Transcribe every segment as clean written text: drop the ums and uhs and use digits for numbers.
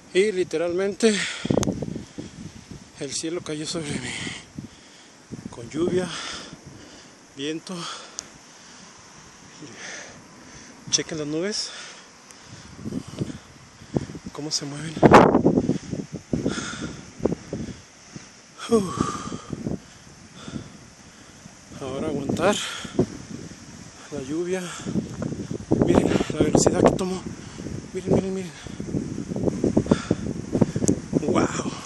Y literalmente el cielo cayó sobre mí con lluvia, viento. Chequen las nubes cómo se mueven. Ahora aguantar la lluvia. Miren la velocidad que tomó. Miren, miren, miren. Wow.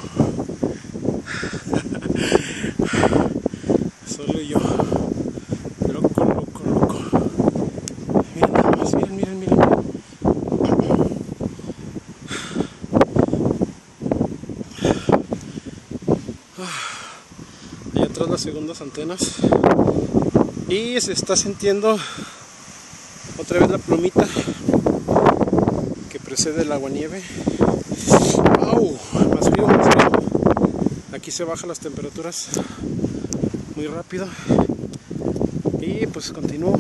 Solo yo. Loco, loco, loco. Miren nada más, miren, miren, miren. Allá atrás las segundas antenas. Y se está sintiendo otra vez la plumita que precede el aguanieve. ¡Wow! Más frío, más frío. Aquí se bajan las temperaturas muy rápido. Y pues continúo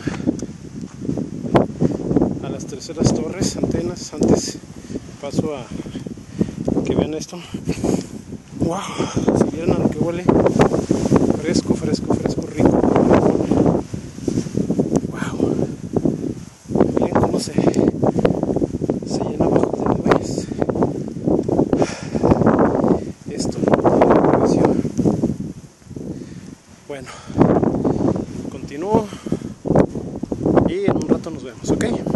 a las terceras torres, antenas. Antes paso a que vean esto. ¡Wow! Si vieron a lo que huele. Fresco, fresco, fresco, rico. ¡Wow! Miren cómo se llena abajo de nubes. Esto no me pareció. Bueno, continúo y en un rato nos vemos, ¿ok?